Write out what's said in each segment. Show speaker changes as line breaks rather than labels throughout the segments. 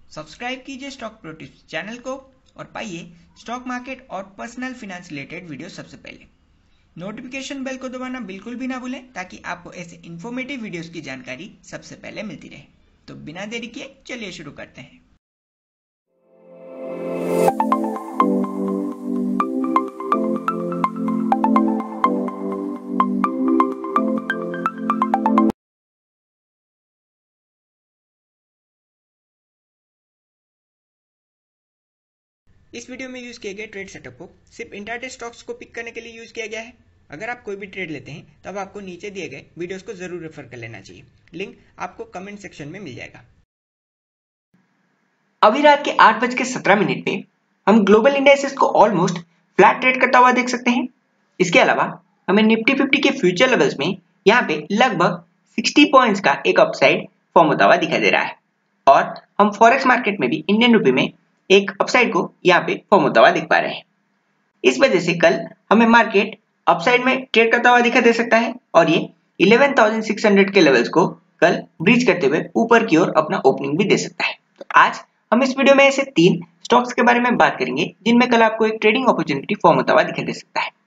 Subscribe कीजिए stock pro tips channel को और पाइए स्टॉक मार्केट और पर्सनल फिनेंस रिलेटेड वीडियो सबसे पहले। नोटिफिकेशन बेल को दबाना बिल्कुल भी ना भूलें ताकि आपको ऐसे इन्फॉर्मेटिव वीडियोस की जानकारी सबसे पहले मिलती रहे। तो बिना देरी किए चलिए शुरू करते हैं। इस वीडियो में यूज किए गए ट्रेड सेटअप को सिर्फ इंट्राडे स्टॉक्स को पिक करने के लिए यूज किया गया है। अगर आप कोई भी ट्रेड लेते हैं तब आपको नीचे दिए गए वीडियोस को जरूर रेफर कर लेना चाहिए। लिंक आपको कमेंट सेक्शन में मिल जाएगा।
अभी रात के 8:17 पे हम ग्लोबल इंडेक्सेस को ऑलमोस्ट फ्लैट ट्रेड करता हुआ देख सकते हैं। इसके अलावा हमें निफ्टी 50 के फ्यूचर लेवल्स में यहाँ पे लगभग 60 पॉइंट्स का एक अपसाइड फॉर्म होता हुआ दिखाई दे रहा है और हम फॉरेक्स मार्केट में भी इंडियन रुपए में एक अपसाइड को यहाँ पे फॉर्म होता हुआ देख पा रहे हैं। इस वजह से कल हमें मार्केट अपसाइड में ट्रेड करता हुआ दिखाई दे सकता है और ये 11,600 के लेवल्स को कल ब्रीच करते हुए ऊपर की ओर अपना ओपनिंग भी दे सकता है। तो आज हम इस वीडियो में ऐसे 3 स्टॉक्स के बारे में बात करेंगे जिनमें कल आपको एक ट्रेडिंग अपॉर्चुनिटी फॉर्म होता हुआ दिखाई दे सकता है।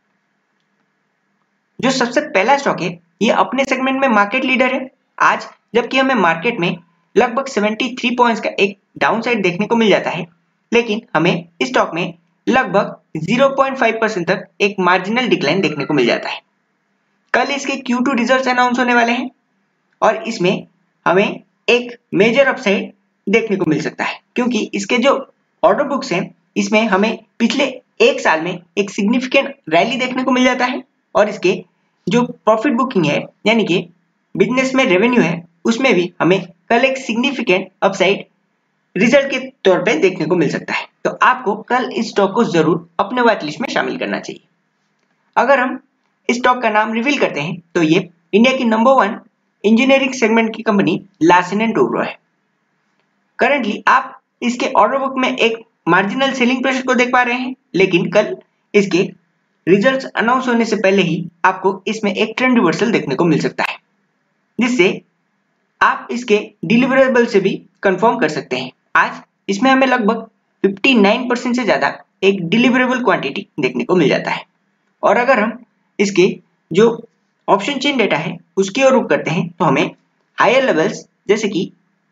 जो सबसे पहला स्टॉक है ये अपने सेगमेंट में मार्केट लीडर है। आज जबकि हमें मार्केट में लगभग 73 पॉइंट्स का एक डाउनसाइड देखने को मिल जाता है, लेकिन हमें इस स्टॉक में लगभग 0.5% तक एक मार्जिनल डिक्लाइन देखने को मिल जाता है। कल इसके Q2 रिजल्ट्स अनाउंस होने वाले हैं और इसमें हमें एक मेजर अपसाइड देखने को मिल सकता है क्योंकि इसके जो ऑर्डर बुक्स हैं इसमें हमें पिछले एक साल में एक सिग्निफिकेंट रैली देखने को मिल जाता है और इसके जो प्रॉफिट बुकिंग है यानी कि बिजनेस में रेवेन्यू है उसमें भी हमें कल एक सिग्निफिकेंट अपसाइड रिजल्ट के तौर पे देखने को मिल सकता है। तो आपको कल इस स्टॉक को जरूर अपने वॉच लिस्ट में शामिल करना चाहिए। अगर हम इस स्टॉक का नाम रिवील करते हैं तो ये इंडिया की नंबर 1 इंजीनियरिंग सेगमेंट की कंपनी लार्सन एंड टूब्रो है। करंटली आप इसके ऑर्डर बुक में एक मार्जिनल सेलिंग प्रेशर को देख पा रहे हैं, लेकिन कल इसके रिजल्ट्स अनाउंस होने से पहले ही आपको इसमें एक ट्रेंड रिवर्सल देखने को मिल सकता है, जिससे आप इसके डिलीवरेबल से भी कंफर्म कर सकते हैं। आज इसमें हमें लगभग 59% से ज्यादा एक डिलीवरेबल क्वांटिटी देखने को मिल जाता है और अगर हम इसके जो ऑप्शन चेन डेटा है उसकी ओर रुख करते हैं तो हमें हायर लेवल्स जैसे कि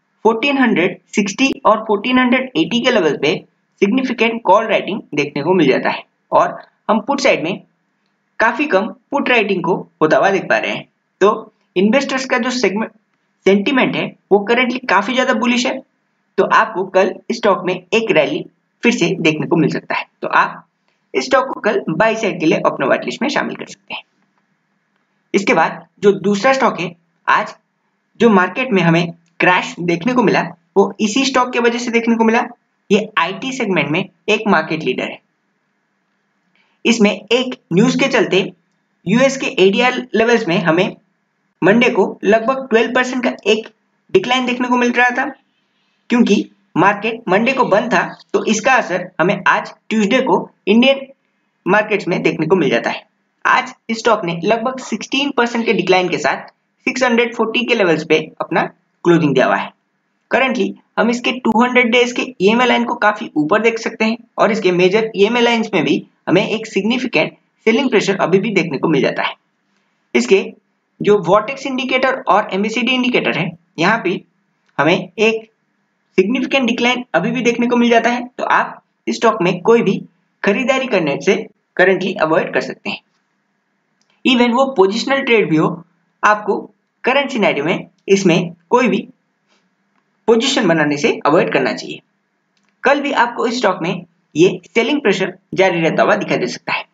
1460 और 1480 के लेवल पे सिग्निफिकेंट कॉल राइटिंग देखने को मिल जाता है और हम पुट साइड में काफी कम पुट राइटिंग को होता हुआ देख पा रहे हैं। तो इन्वेस्टर्स का जो सेंटीमेंट है वो करेंटली काफी ज्यादा बुलिश है, तो आपको कल स्टॉक में एक रैली फिर से देखने को मिल सकता है। तो आप इस स्टॉक को कल बाय साइड के लिए अपने वॉच लिस्ट में शामिल कर सकते हैं। इसके बाद जो दूसरा स्टॉक है आज जो मार्केट में हमें क्रैश देखने को मिला वो इसी स्टॉक की वजह से देखने को मिला। ये आईटी सेगमेंट में एक मार्केट लीडर है। इसमें एक न्यूज के चलते यूएस के एडीआर लेवल्स में हमें मंडे को लगभग 12% का एक डिक्लाइन देखने को मिल रहा था। क्योंकि मार्केट मंडे को बंद था तो इसका असर हमें आज ट्यूसडे को इंडियन मार्केट्स में देखने को मिल जाता है। आज इस स्टॉक ने लगभग 16% के डिक्लाइन के साथ 640 के लेवल्स पे अपना क्लोजिंग दिया हुआ है। करंटली हम इसके 200 डेज के ईएमए लाइन को काफी ऊपर देख सकते हैं और इसके मेजर ईएमए लाइंस में भी हमें एक सिग्निफिकेंट सेलिंग प्रेशर अभी भी देखने को मिल जाता है। इसके जो वॉटेक्स इंडिकेटर और एमएसीडी इंडिकेटर है यहाँ पे हमें एक सिग्निफिकेंट डिक्लाइन अभी भी देखने को मिल जाता है, तो आप इस स्टॉक में कोई भी खरीदारी करने से करंटली अवॉइड कर सकते हैं। इवन वो पोजिशनल ट्रेड भी हो, आपको करंट सिनेरियो में इसमें कोई भी पोजीशन बनाने से अवॉइड करना चाहिए। कल भी आपको इस स्टॉक में ये सेलिंग प्रेशर जारी रहता हुआ दिखाई दे सकता है।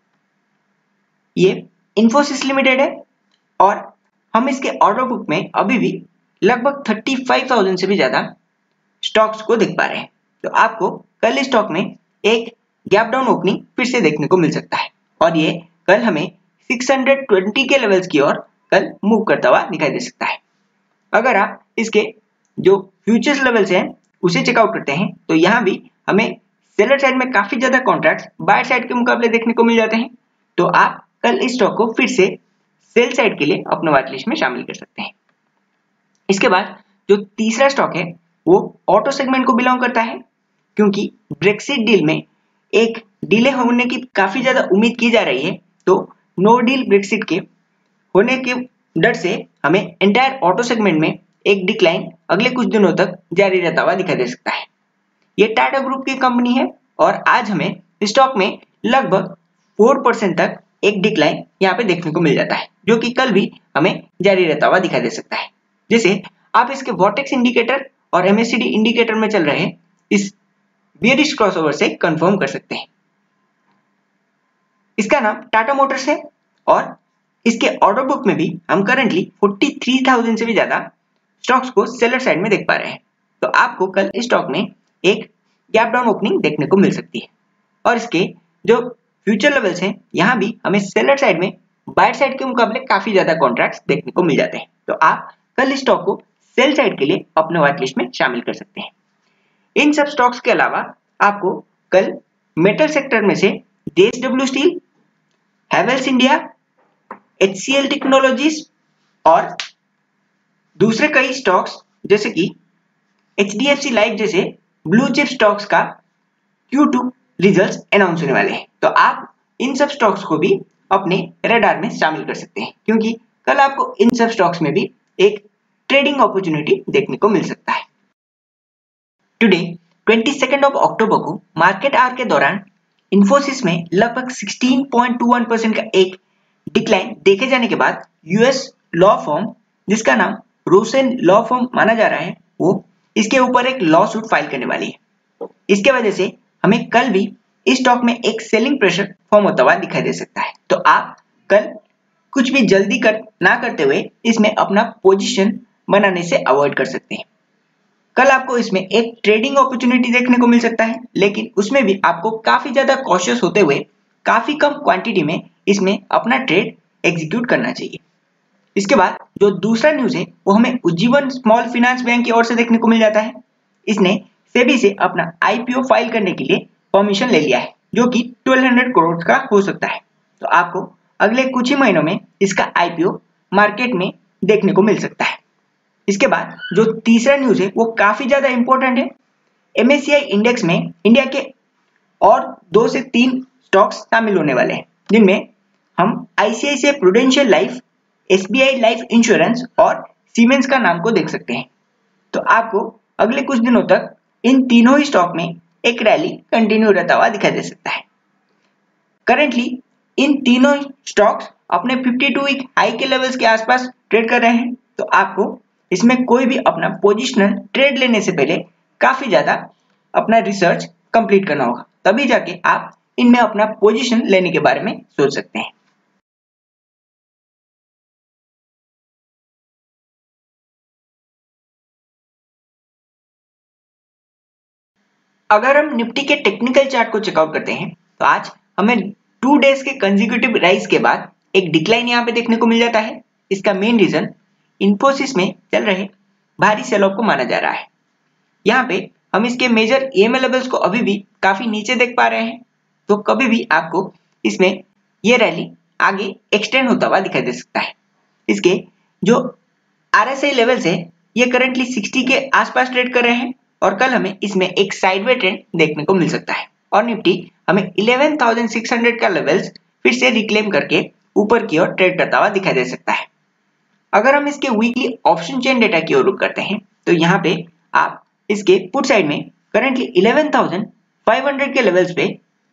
ये इन्फोसिस लिमिटेड है और हम इसके ऑर्डर बुक में अभी भी लगभग 35,000 से भी ज्यादा स्टॉक्स को देख पा रहे हैं। तो आपको कल इस स्टॉक में एक गैप डाउन ओपनिंग फिर से देखने को मिल सकता है और ये कल हमें 620 के लेवल्स की ओर कल मूव करता हुआ दिखाई दे सकता है। अगर आप इसके जो फ्यूचर्स लेवल्स हैं उसे चेकआउट करते हैं तो यहाँ भी हमें सेलर साइड में काफी ज्यादा कॉन्ट्रैक्ट्स बायर साइड के मुकाबले देखने को मिल जाते हैं। तो आप कल इस स्टॉक को फिर से सेल साइड के लिए अपने वॉच लिस्ट में शामिल कर सकते हैं। इसके बाद जो तीसरा स्टॉक है वो ऑटो सेगमेंट को बिलोंग करता है, क्योंकि ब्रेक्सिट डील में एक डिले होने की काफी ज्यादा उम्मीद की जा रही है, तो नो डील ब्रेक्सिट के होने के डर से हमें एंटायर ऑटो सेगमेंट में एक डिक्लाइन अगले कुछ दिनों तक जारी रहता हुआ दिखाई दे सकता है। ये टाटा ग्रुप की कंपनी है और आज हमें स्टॉक में लगभग 4% तक एक डिक्लाइन यहाँ पे देखने को मिल जाता है, जो कि कल भी हमें जारी रहता हुआ दिखाई दे सकता है, जिसे आप इसके वॉटेक्स इंडिकेटर और MACD इंडिकेटर में चल रहे इस बेयरिश क्रॉसओवर से कंफर्म कर सकते हैं। इसका नाम टाटा मोटर्स है और इसके ऑर्डर बुक में भी हम करंटली 43,000 से भी ज्यादा स्टॉक्स को सेलर साइड में देख पा रहे हैं। तो आपको कल इस स्टॉक में एक गैप डाउन ओपनिंग देखने को मिल सकती है और इसके जो फ्यूचर लेवल्स हैं यहाँ भी हमें सेलर साइड में बायर साइड के मुकाबले काफी ज्यादा कॉन्ट्रैक्ट्स देखने को मिल जाते हैं। तो आप कल इस स्टॉक को सेल साइड के लिए अपने वॉच लिस्ट में शामिल कर सकते हैं। इन सब स्टॉक्स के अलावा आपको कल मेटल सेक्टर में से JSW steel, Havells India, HCL technologies और दूसरे कई स्टॉक्स जैसे कि HDFC लाइफ जैसे ब्लू चिप स्टॉक्स का Q2 रिजल्ट्स अनाउंस होने वाले हैं। तो आप इन सब स्टॉक्स को भी अपने रडार में शामिल कर सकते हैं, क्योंकि कल आपको इन सब स्टॉक्स में भी एक ट्रेडिंग अपॉर्चुनिटी देखने को मिल सकता है। टुडे 22 अक्टूबर को मार्केट आवर के दौरान इन्फोसिस में लगभग 16.21% का एक डिक्लाइन देखे जाने के बाद यूएस लॉ फर्म, जिसका नाम रोसेन लॉ फर्म माना जा रहा है, वो इसके ऊपर एक लॉ सूट फाइल करने वाली है। इसके वजह से हमें कल भी इस स्टॉक में एक सेलिंग प्रेशर फॉर्म होता हुआ दिखाई दे सकता है। तो आप कल कुछ भी जल्दी ना करते हुए इसमें अपना पोजीशन बनाने से अवॉइड कर सकते हैं। कल आपको इसमें एक ट्रेडिंग अपॉर्चुनिटी देखने को मिल सकता है, लेकिन उसमें भी आपको काफी ज्यादा कॉशियस होते हुए काफी कम क्वांटिटी में इसमें अपना ट्रेड एग्जीक्यूट करना चाहिए। इसके बाद जो दूसरा न्यूज है वो हमें उज्जीवन स्मॉल फाइनेंस बैंक की ओर से देखने को मिल जाता है। इसने सेबी से अपना IPO फाइल करने के लिए परमिशन ले लिया है, जो कि 1200 करोड़ का हो सकता है। तो आपको अगले कुछ ही महीनों में इसका IPO मार्केट में देखने को मिल सकता है। इसके बाद जो तीसरा न्यूज है वो काफी ज्यादा इंपॉर्टेंट है। MSCI इंडेक्स में इंडिया के और 2 से 3 स्टॉक्स शामिल होने वाले हैं, जिनमें हम ICICI Prudential life, SBI life insurance और सीमेंस का नाम को देख सकते हैं। तो आपको अगले कुछ दिनों तक इन तीनों ही स्टॉक में एक रैली कंटिन्यू रहता हुआ दिखाई दे सकता है। करेंटली इन तीनों स्टॉक्स अपने 52 वीक हाई के लेवल्स के आसपास ट्रेड कर रहे हैं। तो आपको इसमें कोई भी अपना पोजिशनल ट्रेड लेने से पहले काफी ज्यादा अपना रिसर्च कंप्लीट करना होगा, तभी जाके आप इनमें अपना पोजीशन लेने के बारे में सोच सकते हैं। अगर हम निफ्टी के टेक्निकल चार्ट को चेकआउट करते हैं तो आज हमें 2 डेज के कंसेक्यूटिव राइज के बाद एक डिक्लाइन यहाँ पे देखने को मिल जाता है। इसका मेन रीजन इन्फोसिस में चल रहे भारी सेल ऑफ को माना जा रहा है। यहाँ पे हम इसके मेजर EMA लेवल्स को अभी भी काफी नीचे देख पा रहे हैं, तो कभी भी आपको इसमें ये रैली आगे एक्सटेंड होता हुआ दिखाई दे सकता है। इसके जो RSI लेवल्स है ये करंटली 60 के आसपास ट्रेड कर रहे हैं और कल हमें इसमें एक साइडवे ट्रेंड देखने को मिल सकता है और निफ्टी हमें 11,600 का लेवल्स फिर से रिक्लेम करके ऊपर की ओर ट्रेड करता हुआ दिखाई दे सकता है। अगर हम इसके वीकली ऑप्शन चेन डेटा की ओर रुख करते हैं तो यहाँ पे आप इसके पुट साइड में करंटली 11,500 के लेवल्स पे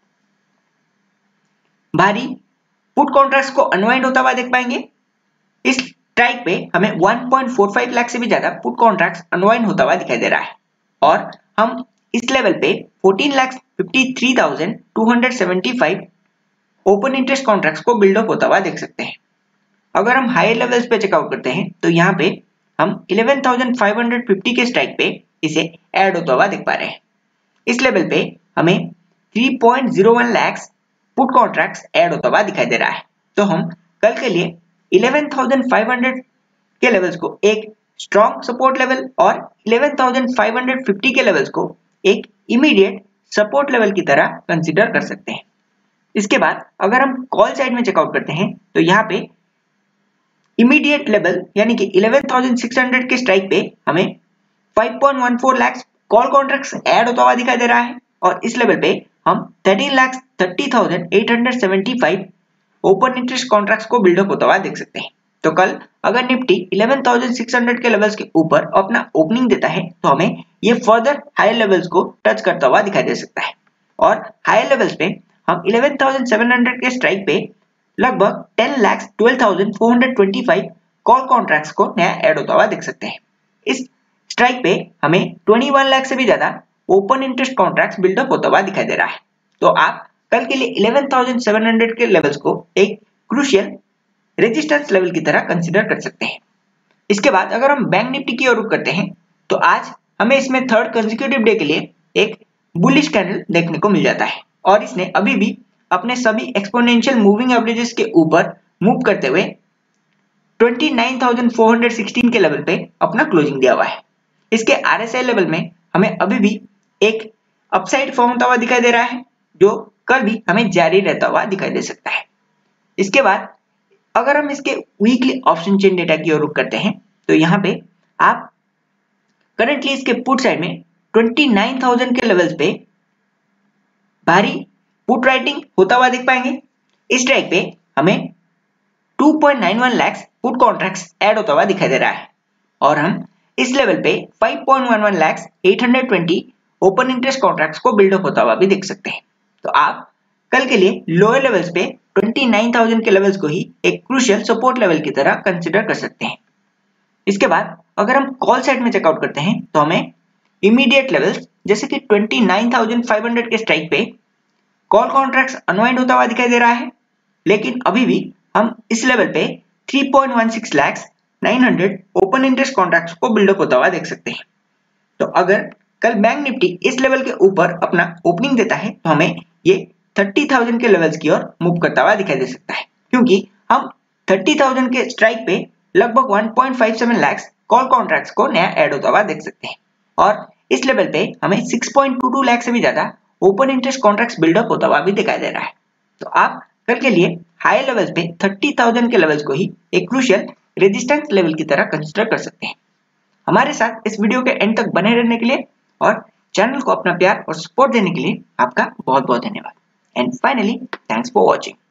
भारी पुट कॉन्ट्रैक्ट्स को अनवाइंड होता हुआ देख पाएंगे। इस स्ट्राइक पे हमें 1.45 लाख से भी ज्यादा पुट कॉन्ट्रैक्ट्स अनवाइंड होता हुआ दिखाई दे रहा है और हम इस लेवल पे 14,53,275 ओपन इंटरेस्ट कॉन्ट्रैक्ट्स को बिल्ड अप होता हुआ देख सकते हैं। अगर हम हायर लेवल्स पे चेकआउट करते हैं तो यहाँ पे हम 11,550 के स्ट्राइक पे इसे ऐड होता हुआ देख पा रहे हैं। इस लेवल पे हमें 3.01 लाख पुट कॉन्ट्रैक्ट्स ऐड होता हुआ दिखाई दे रहा है। तो हम कल के लिए 11,500 के लेवल्स को एक स्ट्रॉन्ग सपोर्ट लेवल और 11,550 के लेवल्स को एक इमीडिएट सपोर्ट लेवल की तरह कंसीडर कर सकते हैं। इसके बाद अगर हम कॉल साइड में चेकआउट करते हैं तो यहाँ पे इमीडिएट लेवल यानी कि 11,600 के स्ट्राइक पे हमें 5.14 लाख कॉल कॉन्ट्रैक्ट्स ऐड होता हुआ दिखाई दे रहा है और इस लेवल पे हम 13,30,875 ओपन इंटरेस्ट कॉन्ट्रैक्ट्स को बिल्डअप होता हुआ देख सकते हैं। तो कल अगर निफ्टी 11,600 के लेवल्स के ऊपर अपना ओपनिंग देता है तो हमें ये फर्दर हायर लेवल्स को टच करता हुआ दिखाई दे सकता है और हायर लेवल्स पे हम 11,700 के स्ट्राइक पे लगभग 10,12,425 कॉल कॉन्ट्रैक्ट्स को नया ऐड होता हुआ देख सकते हैं। इस स्ट्राइक पे हमें 21 लाख से भी ज्यादा ओपन इंटरेस्ट कॉन्ट्रैक्ट्स बिल्डअप होता हुआ दिखाई दे रहा है। तो आप कल के लिए 11,700 के लेवल्स को एक क्रूशियल रेजिस्टेंस लेवल की तरह कंसीडर कर सकते हैं। इसके बाद अगर हम बैंक निफ्टी की ओर रुख करते हैं तो आज हमें इसमें थर्ड कंसेक्यूटिव डे के लिए एक बुलिश कैंडल देखने को मिल जाता है और इसने अभी भी अपने सभी एक्सपोनेंशियल मूविंग एवरेजेस के ऊपर मूव करते हुए 29,416 के लेवल पे अपना क्लोजिंग दिया हुआ है। इसके RSI लेवल में हमें अभी भी एक अपसाइड फॉर्म होता हुआ दिखाई दे रहा है जो कल भी हमें जारी रहता हुआ दिखाई दे सकता है। इसके बाद अगर हम इसके वीकली ऑप्शन चेन डेटा की ओर रुख करते हैं तो यहाँ पे आप करंटली इसके पुट साइड में 29,000 के लेवल्स पे भारी पुट राइटिंग होता हुआ देख पाएंगे। इस स्ट्राइक पे हमें 2.91 लाख पुट कॉन्ट्रैक्ट्स ऐड होता हुआ दिखाई दे रहा है और हम इस लेवल पे 5.11 लाख 820 ओपन इंटरेस्ट कॉन्ट्रैक्ट्स को बिल्डअप होता हुआ भी देख सकते हैं। तो आप कल के लिए लोअर लेवल्स पे 29,000 के लेवल्स को ही एक क्रूशियल सपोर्ट लेवल की तरह कंसीडर कर सकते हैं। इसके बाद अगर हम कॉल साइड में चेकआउट करते हैं तो हमें इमीडिएट लेवल्स जैसे कि 29,500 के स्ट्राइक पे कॉल कॉन्ट्रैक्ट्स अनवाइंड होता हुआ दिखाई दे रहा है, लेकिन अभी भी हम इस लेवल पे 3.16 लाख 900 ओपन इंटरेस्ट कॉन्ट्रैक्ट्स को बिल्डअप होता हुआ देख सकते हैं। तो अगर कल बैंक निफ्टी इस लेवल के ऊपर अपना ओपनिंग देता है तो हमें ये 30,000 के लेवल्स की ओर मूव करता हुआ दिखाई दे सकता है, क्योंकि हम 30,000 के स्ट्राइक पे लगभग 1.57 लाख कॉल कॉन्ट्रैक्ट्स को नया ऐड होता हुआ देख सकते हैं और इस लेवल पे हमें 6.22 लाख से भी ज्यादा ओपन इंटरेस्ट कॉन्ट्रैक्ट्स बिल्डअप होता हुआ भी दिखाई दे रहा है। तो आप कल के लिए हाई लेवल्स पे 30,000 के लेवल्स को ही एक क्रूशियल रेजिस्टेंस लेवल की तरह कंसीडर कर सकते हैं। हमारे साथ इस वीडियो के एंड तक बने रहने के लिए और चैनल को अपना प्यार और सपोर्ट देने के लिए आपका बहुत बहुत धन्यवाद। And finally thanks for watching.